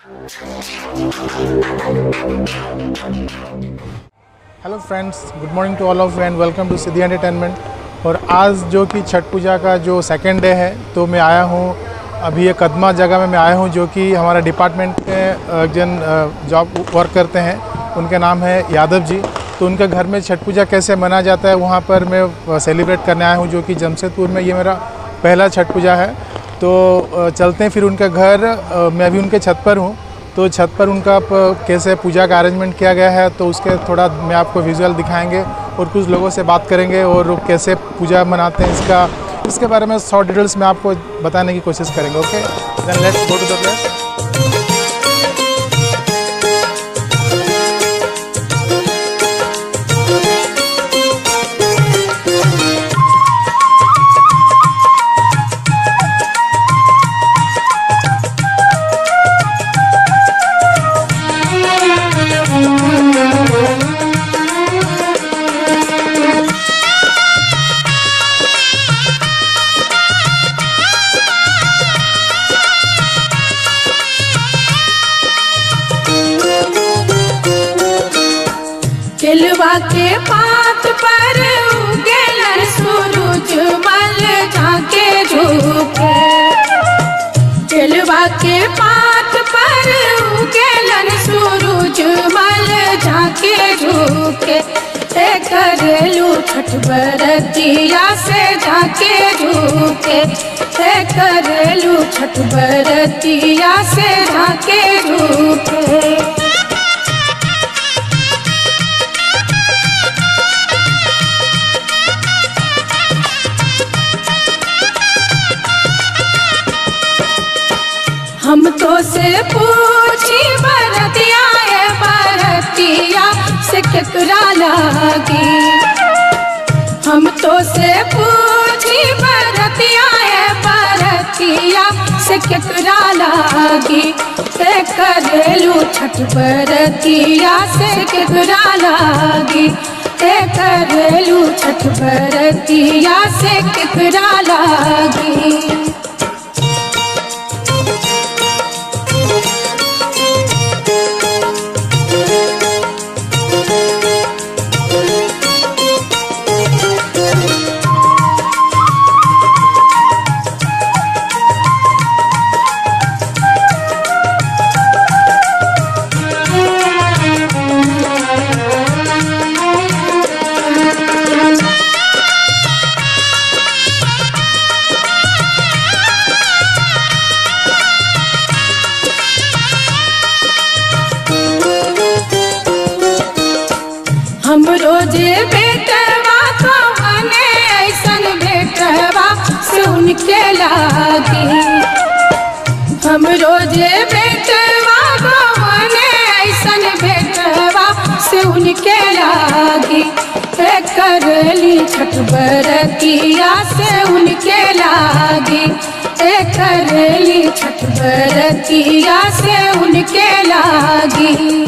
Hello friends, good morning to all of you and welcome to Siddhi entertainment. और आज जो कि छठ पूजा का जो सेकेंड डे है, तो मैं आया हूँ अभी एक कदमा जगह में मैं आया हूँ, जो कि हमारा डिपार्टमेंट में एक जन जॉब वर्क करते हैं, उनका नाम है यादव जी। तो उनके घर में छठ पूजा कैसे मनाया जाता है वहाँ पर मैं सेलिब्रेट करने आया हूँ, जो कि जमशेदपुर में ये मेरा पहला छठ पूजा है। तो चलते हैं फिर उनके घर। मैं भी उनके छत पर हूँ, तो छत पर उनका कैसे पूजा का अरेंजमेंट किया गया है, तो उसके थोड़ा मैं आपको विजुअल दिखाएंगे और कुछ लोगों से बात करेंगे और कैसे पूजा मनाते हैं इसके बारे में शॉर्ट डिटेल्स में आपको बताने की कोशिश करेंगे। Okay, then let's go to the place. केलवा के पात पर उगेलन सूरज मल झांके झुके। केलवा के पात पर उगेलन सूरज मल झांके झुके। करेलू छठ बरतिया से झांके झुके। करेलू छठ बरतिया से झांके झुके। हम तो से पूछी बरतिया है, बरतिया से केकरा लागी। हम तो से पूछी बरतिया है, बरतिया से केकरा लागी। करेलू छठ बरतिया से केकरा लागी। करेलू छठ बरतिया से केकरा लागी। हम रोजे बेटवा तो मने ऐसन बेटवा सुन के लागी। हम रोजे बेटवा तो मने ऐसन बेटवा सुन के लागी। करली छठ बरतिया से उनके लागी। करली छठ बरतिया से उनके लागी।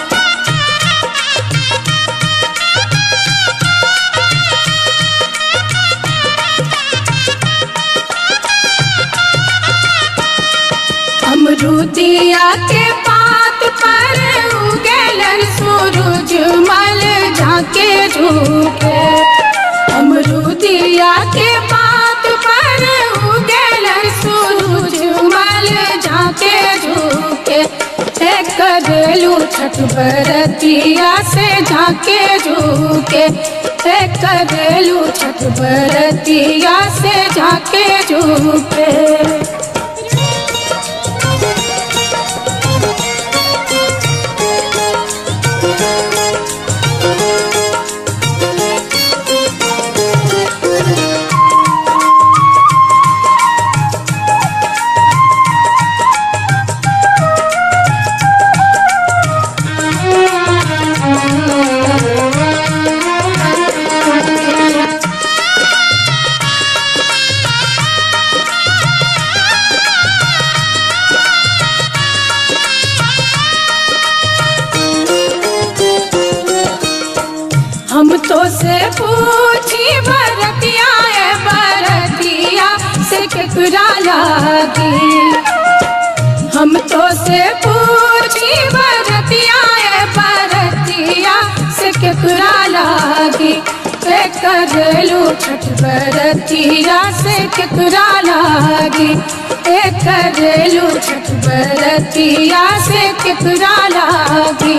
अमरूदिया के पात पर उगेलन सूरज मल झांके झुके। अमरूदिया के पात पर उगेलन सूरज मल झांके झुके। करेलू छठ बरतिया से झांके झुके। करेलू छठ बरतिया से झांके झुके। हम तो से पूछी बरतिया है, बरतिया से केकरा लागी। हम तो से पूछी बरतिया बरतिया से केकरा लागी करलू छठ बरतिया से केकरा लागी करलू छठ बरतिया से केकरा लागी।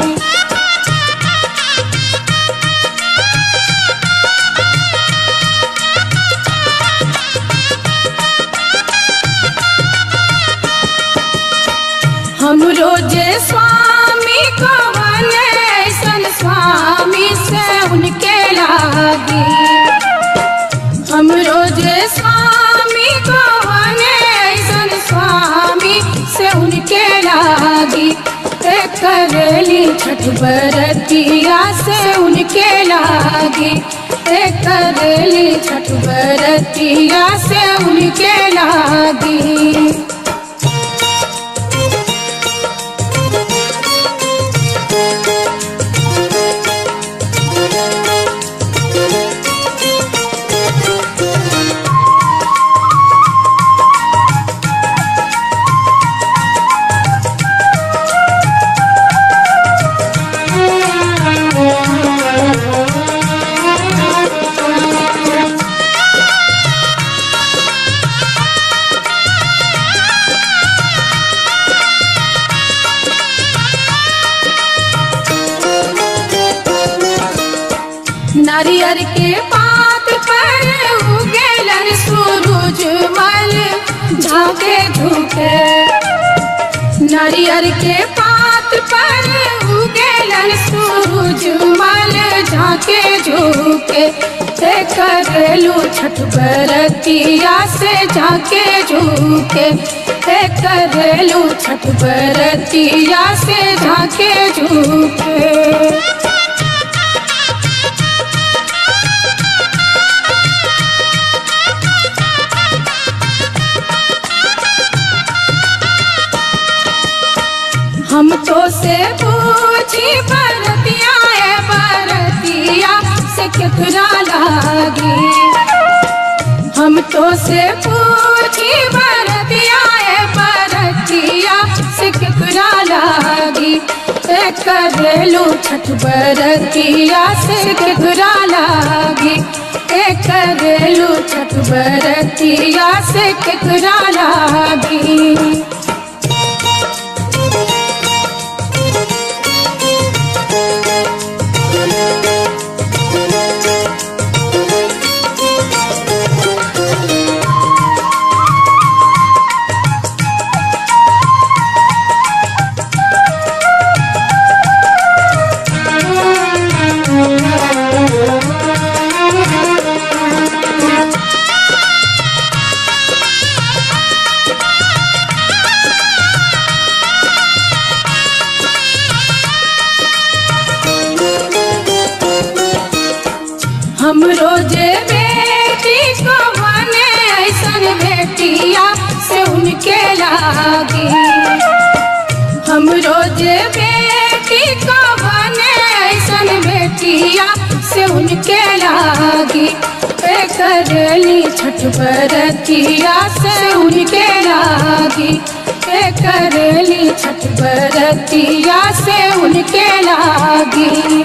हम रोजे स्वामी कवन ऐसन स्वामी से उनके लागी हम रोजे स्वामी कवन ऐसन स्वामी से उनके लागी करली छठ बरतिया से उनके लागी करली छठ बरतिया से उनके लागी। नारियर के पात पर उगेलन सूरज मल झाके झुके नारियर के पात पर उगेलन सूरज मल झाके झुके करलू छठ बरतिया से झाके झुके करलू छठ बरतिया से झाके झुके। हम तो से पूछी बरतिया बरतिया से केकरा लागी हम तो से पूछी बरतिया बरतिया से केकरा लागी करलू छठ बरतिया से केकरा लागी करलू छठ बरतिया से केकरा लागी। हम रोजे बेटी को बने ऐसन बेटिया से उनके लागी हम रोजे बेटी को बने ऐसन बेटिया से उनके लागी करली छठ बरतिया से उनके लागी करली छठ बरतिया से उनके लागी।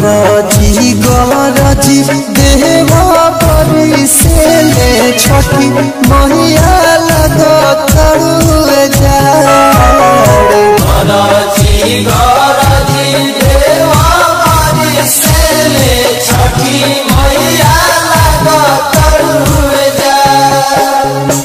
गरजी गरजी देवा बरी से ले छठी मैया लगतरुए जाड़े गरजी गरजी देवा बरी से ले छठी मैया लगतरुए जाड़े।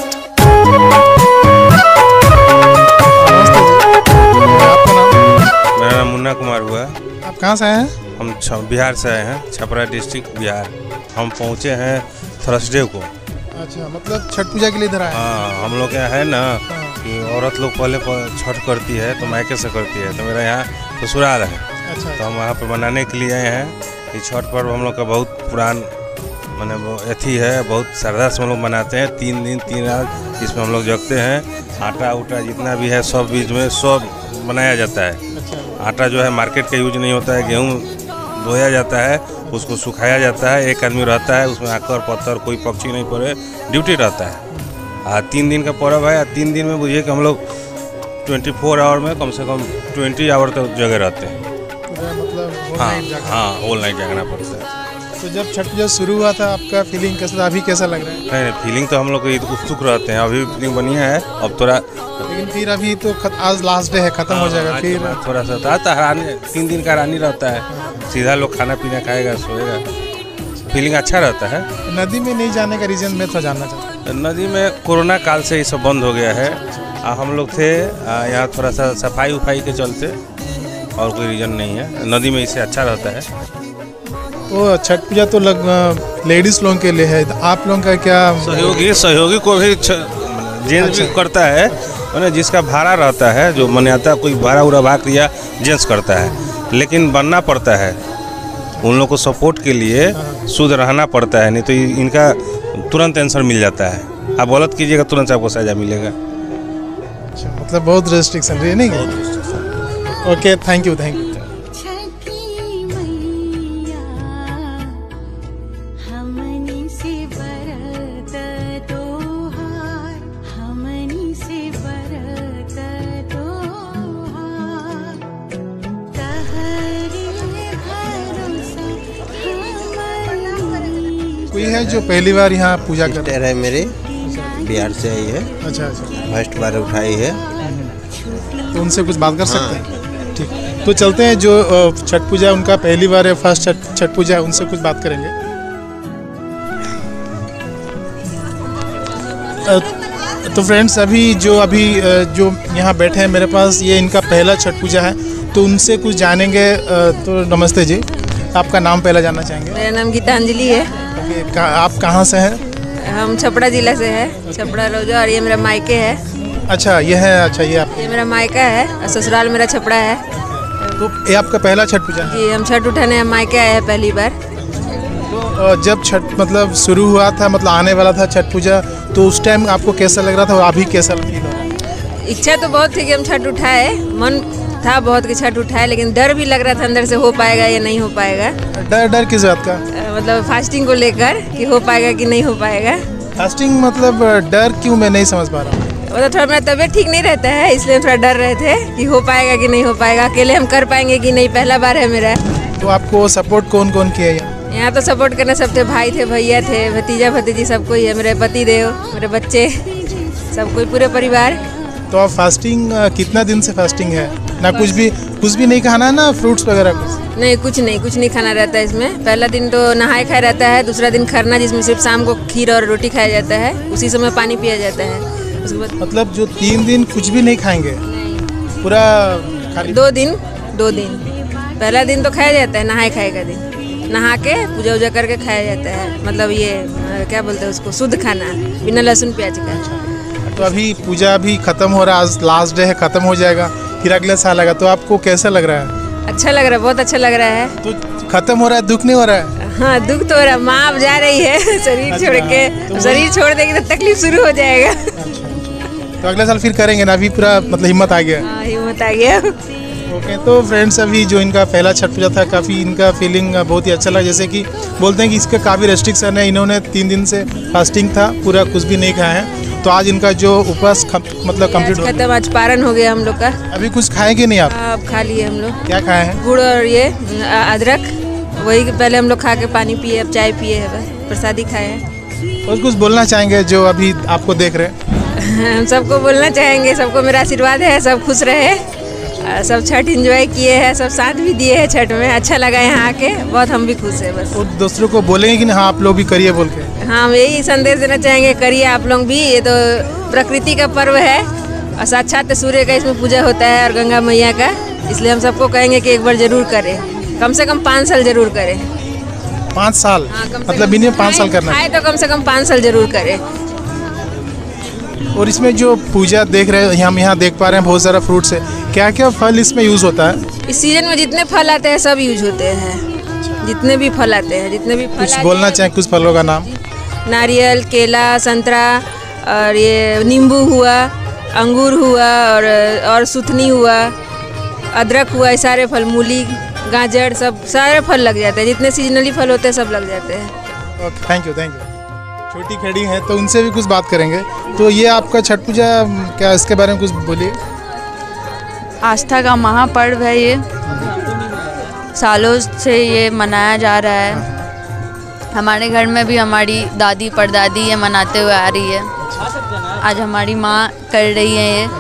मेरा नाम मुन्ना कुमार हुआ। आप कहाँ से आए हैं? हम बिहार से आए हैं, छपरा डिस्ट्रिक्ट बिहार। हम पहुँचे हैं थर्सडे को। अच्छा, मतलब छठ पूजा के लिए इधर आए? हाँ, हम लोग यहाँ है ना कि औरत लोग पहले छठ करती है तो मायके से करती है, तो मेरा यहाँ ससुराल है। अच्छा, तो हम वहाँ पर मनाने के लिए आए हैं। ये छठ पर्व हम लोग का बहुत पुरान मैंने अथी है, बहुत श्रद्धा से हम लोग मनाते हैं। 3 दिन 3 रात इसमें हम लोग जगते हैं। आटा उटा जितना भी है सब बीच में सब बनाया जाता है। आटा जो है मार्केट का यूज नहीं होता है, गेहूँ धोया जाता है, उसको सुखाया जाता है। एक आदमी रहता है उसमें, आकर पत्थर कोई पक्षी नहीं पड़े, ड्यूटी रहता है। 3 दिन का पर्व है। 3 दिन में बुझिए कि हम लोग 24 आवर में कम से कम 20 आवर तक जगह रहते हैं। मतलब हाँ, ऑल नाइट जागना पड़ता है। तो जब छठ पूजा शुरू हुआ था आपका फीलिंग कैसा था? अभी कैसा लग रहा है? नहीं, फीलिंग तो हम लोग को उत्सुक रहते हैं। अभी फीलिंग बढ़िया है। अब थोड़ा, लेकिन फिर अभी तो आज लास्ट डे है, खत्म हो जाएगा। फिर थोड़ा सा आता हैरानी, 3 दिन का हैरानी रहता है। सीधा लोग खाना पीना खाएगा, सोएगा, फीलिंग अच्छा रहता है। नदी में नहीं जाने का रीजन मैं तो जानना चाहता हूँ। नदी में कोरोना काल से ये सब बंद हो गया है। हम लोग थे यहाँ थोड़ा सा सफाई उफाई के चलते, और कोई रीज़न नहीं है। नदी में इससे अच्छा रहता है। तो छठ पूजा तो लेडीज लोगों के लिए है, आप लोगों का क्या? सहयोगी को भी जेंट्स भी करता है, मैंने जिसका भाड़ा रहता है, जो मैंने आता कोई भाड़ा उड़ा भाग दिया जेंट्स करता है, लेकिन बनना पड़ता है। उन लोग को सपोर्ट के लिए शुद्ध रहना पड़ता है, नहीं तो इनका तुरंत आंसर मिल जाता है। आप गलत कीजिएगा तुरंत आपको सजा मिलेगा। अच्छा, मतलब बहुत रेस्ट्रिक्शन है नहीं? Okay, thank you. कोई है जो पहली बार यहाँ पूजा कर रहा है? मेरे बिहार से आई है। अच्छा, फर्स्ट बार उठाई है, तो उनसे कुछ बात कर सकते हैं? ठीक, तो चलते हैं। जो छठ पूजा उनका पहली बार है, फर्स्ट छठ पूजा है, उनसे कुछ बात करेंगे। तो फ्रेंड्स, अभी जो यहाँ बैठे हैं मेरे पास, ये इनका पहला छठ पूजा है, तो उनसे कुछ जानेंगे। तो नमस्ते जी, आपका नाम पहला जानना चाहेंगे? मेरा नाम गीतांजलि है। आप कहाँ से हैं? हम छपरा जिला से है, छपरा रोजा, और ये मेरा मायके है। अच्छा, ये है। अच्छा, ये मेरा मायका है और ससुराल मेरा छपरा है। तो ये आपका पहला छठ पूजा है? जी, हम छठ उठाने मायके आए हैं पहली बार। तो जब छठ मतलब शुरू हुआ था, मतलब आने वाला था छठ पूजा, तो उस टाइम आपको कैसा लग रहा था और अभी कैसा लग रहा है? इच्छा तो बहुत थी कि हम छठ उठाए, मन था बहुत कि छठ उठाए, लेकिन डर भी लग रहा था अंदर से, हो पाएगा या नहीं हो पाएगा। डर किस बात का? मतलब फास्टिंग को लेकर कि हो पाएगा कि नहीं हो पाएगा। फास्टिंग मतलब डर क्यों, मैं नहीं समझ पा रहा हूँ। मतलब थोड़ा मेरा तबीयत ठीक नहीं रहता है, इसलिए थोड़ा डर रहे थे कि हो पाएगा कि नहीं हो पाएगा, अकेले हम कर पाएंगे कि नहीं, पहला बार है मेरा। तो आपको सपोर्ट कौन कौन किया यहाँ? तो सपोर्ट करने सब थे, भाई थे, भैया थे, भतीजा भतीजी सब कोई है, मेरे पति देव, मेरे बच्चे, सब कोई, पूरे परिवार। तो आप फास्टिंग कितना दिन से फास्टिंग है? ना कुछ भी नहीं खाना है, ना फ्रूट्स वगैरह कुछ? नहीं, कुछ नहीं खाना रहता है इसमें। पहला दिन तो नहाए खाया रहता है, दूसरा दिन खरना, जिसमें सिर्फ शाम को खीर और रोटी खाया जाता है, उसी समय पानी पिया जाता है। उसके बाद मतलब जो 3 दिन कुछ भी नहीं खाएंगे? नहीं, पूरा खाली 2 दिन। पहला दिन तो खाया जाता है, नहाए खाए का दिन, नहा के पूजा वूजा करके खाया जाता है। मतलब ये क्या बोलते हैं उसको, शुद्ध खाना, बिना लहसुन प्याज का। तो अभी पूजा भी खत्म हो रहा है, आज लास्ट डे है, खत्म हो जाएगा, फिर अगले साल आएगा। तो आपको कैसा लग रहा है? अच्छा लग रहा है, बहुत अच्छा लग रहा है। तो खत्म हो रहा है, दुख नहीं हो रहा है? हाँ, दुख तो हो रहा है। माँ अब जा रही है शरीर छोड़ के, तो शरीर छोड़ देगी तो तकलीफ शुरू हो जाएगा। तो अगले साल फिर करेंगे ना? अभी पूरा मतलब हिम्मत आ गया? हाँ, हिम्मत आ गया। ओके, तो फ्रेंड्स, अभी जो इनका पहला छठ पूजा था, काफ़ी इनका फीलिंग बहुत ही अच्छा लगा। जैसे कि बोलते हैं कि इसका काफ़ी रेस्ट्रिक्शन है, इन्होंने 3 दिन से फास्टिंग था, पूरा कुछ भी नहीं खाया है। तो आज इनका जो उपवास मतलब कंप्लीट खत्म, आज पारण हो गया हम लोग का। अभी कुछ खाएंगे नहीं आप? अब खा लिए हम लोग। क्या खाए हैं? गुड़ और ये अदरक वही पहले हम लोग खा के पानी पिए, अब चाय पिए है, बस प्रसादी खाए हैं। और कुछ बोलना चाहेंगे जो अभी आपको देख रहे हैं? हम सबको बोलना चाहेंगे, सबको मेरा आशीर्वाद है, सब खुश रहे, सब छठ एंजॉय किए हैं, सब साथ भी दिए हैं छठ में। अच्छा लगा यहाँ आके, बहुत हम भी खुश हैं बस। और दूसरों को बोलेंगे कि हाँ आप लोग भी करिए बोल के? हाँ, हम यही संदेश देना चाहेंगे, करिए आप लोग भी। ये तो प्रकृति का पर्व है और साक्षात सूर्य का इसमें पूजा होता है और गंगा मैया का, इसलिए हम सबको कहेंगे कि एक बार जरूर करें, कम से कम 5 साल जरूर करें। 5 साल? हाँ, मतलब मिनिमम 5 साल करना है तो कम से कम 5 साल जरूर करें। और इसमें जो पूजा देख रहे हैं, हम यहाँ देख पा रहे हैं बहुत सारा फ्रूट्स है, क्या क्या फल इसमें यूज़ होता है? इस सीजन में जितने फल आते हैं सब यूज होते हैं, जितने भी फल आते हैं, जितने भी फल कुछ बोलना चाहें कुछ फलों का नाम? नारियल, केला, संतरा और ये नींबू हुआ, अंगूर हुआ और सुथनी हुआ, अदरक हुआ, ये सारे फल, मूली, गाजर, सब सारे फल लग जाते हैं, जितने सीजनली फल होते हैं सब लग जाते हैं। Okay, thank you thank you. छोटी खड़ी है तो उनसे भी कुछ बात करेंगे। तो ये आपका छठ पूजा क्या, इसके बारे में कुछ बोलिए। आस्था का महापर्व है ये, सालों से ये मनाया जा रहा है। हमारे घर में भी हमारी दादी परदादी ये मनाते हुए आ रही है, आज हमारी माँ कर रही है ये।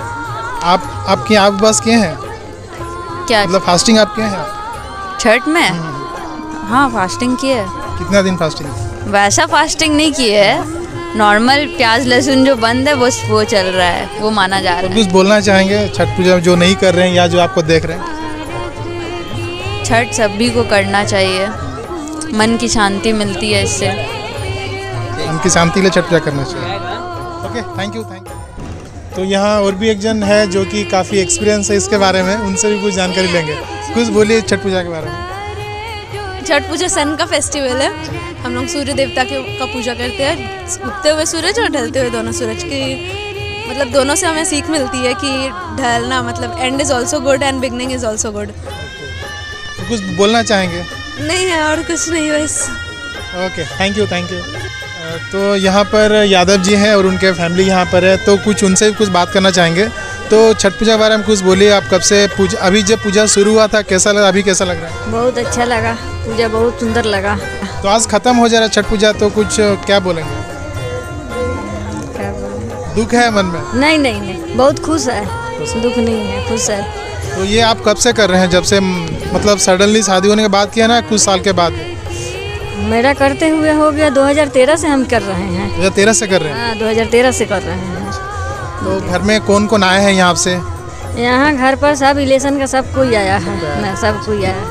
आप बस किए हैं क्या मतलब फास्टिंग आप किए हैं? छठ में? हाँ, फास्टिंग की है। कितना दिन फास्टिंग? वैसा फास्टिंग नहीं की है, नॉर्मल प्याज लहसुन जो बंद है वो चल रहा है, वो माना जा रहा है। कुछ बोलना चाहेंगे छठ पूजा जो नहीं कर रहे हैं या जो आपको देख रहे हैं? छठ सभी को करना चाहिए, मन की शांति मिलती है इससे। उनकी शांति के लिए छठ पूजा करना चाहिए। Okay, thank you thank you. तो यहाँ और भी एक जन है जो कि काफ़ी एक्सपीरियंस है इसके बारे में, उनसे भी कुछ जानकारी लेंगे। कुछ बोलिए छठ पूजा के बारे में। छठ पूजा सन का फेस्टिवल है, हम लोग सूर्य देवता का पूजा करते हैं, उगते हुए सूरज और ढलते हुए दोनों सूरज की, मतलब दोनों से हमें सीख मिलती है कि ढलना मतलब and is also good and beginning is also good. तो कुछ बोलना चाहेंगे? नहीं है और कुछ नहीं, बस। Okay, thank you thank you. तो यहाँ पर यादव जी हैं और उनके फैमिली यहाँ पर है, तो कुछ उनसे भी कुछ बात करना चाहेंगे। तो छठ पूजा के बारे में कुछ बोलिए, आप कब से पूजा, अभी जब पूजा शुरू हुआ था कैसा लगा, अभी कैसा लग रहा है? बहुत अच्छा लगा, पूजा बहुत सुंदर लगा। तो आज ख़त्म हो जा रहा है छठ पूजा, तो कुछ क्या बोलेंगे? दुख है मन में? नहीं नहीं नहीं, बहुत खुश है, दुख नहीं है, खुश है। तो ये आप कब से कर रहे हैं, जब से मतलब सडनली शादी होने के बाद किया ना, कुछ साल के बाद? मेरा करते हुए हो गया 2013 से हम कर रहे हैं। 2013 से कर रहे हैं? हाँ, 2013 से कर रहे हैं। तो घर में कौन कौन आए हैं यहाँ से? यहाँ घर पर सब रिलेशन का सब कोई आया है, मैं सब कोई आया।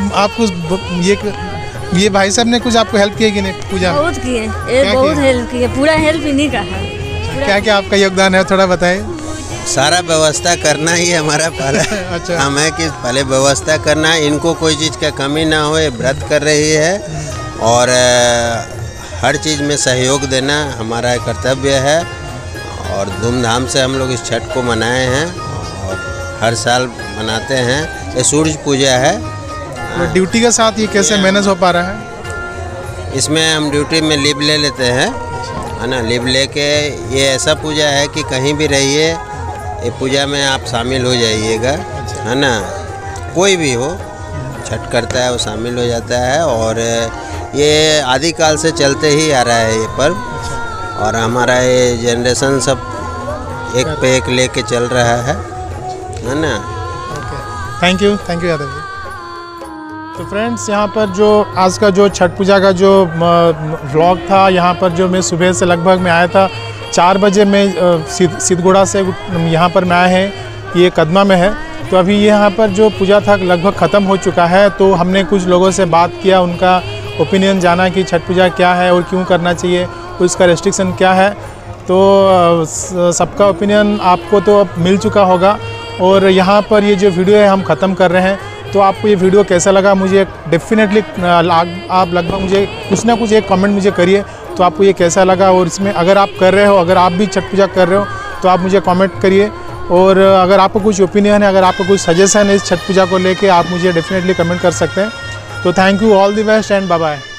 आपको ये भाई साहब ने कुछ आपको हेल्प किया कि नहीं पूजा में? बहुत किए, बहुत हेल्प किए, पूरा हेल्प इन्हीं का है। क्या क्या आपका योगदान है, थोड़ा बताइए। सारा व्यवस्था करना ही हमारा पहला अच्छा। काम है कि पहले व्यवस्था करना है, इनको कोई चीज़ का कमी ना हो, व्रत कर रही है और हर चीज़ में सहयोग देना हमारा कर्तव्य है। और धूमधाम से हम लोग इस छठ को मनाए हैं और हर साल मनाते हैं। ये सूरज पूजा है। ड्यूटी के साथ ये कैसे मैनेज हो पा रहा है? इसमें हम ड्यूटी में लीव ले लेते हैं, है ना। लीव लेके ये ऐसा पूजा है कि कहीं भी रहिए, ये पूजा में आप शामिल हो जाइएगा, है ना। कोई भी हो छठ करता है वो शामिल हो जाता है। और ये आदिकाल से चलते ही आ रहा है ये पर्व, और हमारा ये जनरेशन सब एक पे एक लेके चल रहा है ना। Thank you Yadav ji. तो फ्रेंड्स, यहाँ पर जो आज का जो छठ पूजा का जो व्लॉग था, यहाँ पर जो मैं सुबह से लगभग मैं आया था 4 बजे मैं सिद्धगोड़ा से यहाँ पर मैं आए हैं, ये कदमा में है। तो अभी यहाँ पर जो पूजा था लगभग ख़त्म हो चुका है। तो हमने कुछ लोगों से बात किया, उनका ओपिनियन जाना कि छठ पूजा क्या है और क्यों करना चाहिए, उसका रेस्ट्रिक्शन क्या है। तो सबका ओपिनियन आपको तो अब मिल चुका होगा। और यहाँ पर ये जो वीडियो है हम ख़त्म कर रहे हैं। तो आपको ये वीडियो कैसा लगा मुझे डेफिनेटली आप लगभग मुझे कुछ ना कुछ एक कमेंट मुझे करिए, तो आपको ये कैसा लगा। और इसमें अगर आप कर रहे हो, अगर आप भी छठ पूजा कर रहे हो तो आप मुझे कमेंट करिए। और अगर आपको कुछ ओपिनियन है, अगर आपको कुछ सजेशन है इस छठ पूजा को लेके, आप मुझे डेफिनेटली कमेंट कर सकते हैं। तो thank you, all the best and bye by.